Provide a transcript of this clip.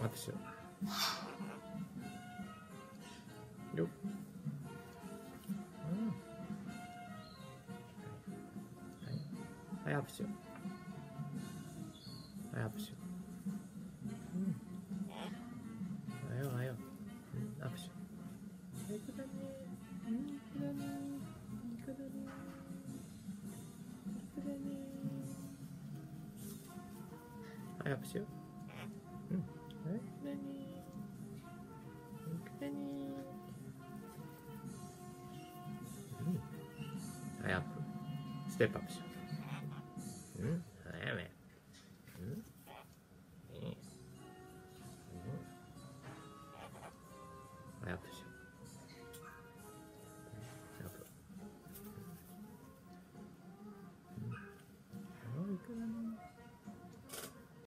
拍手を。よっ。はい、拍手を。はい、拍手を。はよ。拍手。肉だね。はい、拍手を。はい、アップ。ステップアップしよう。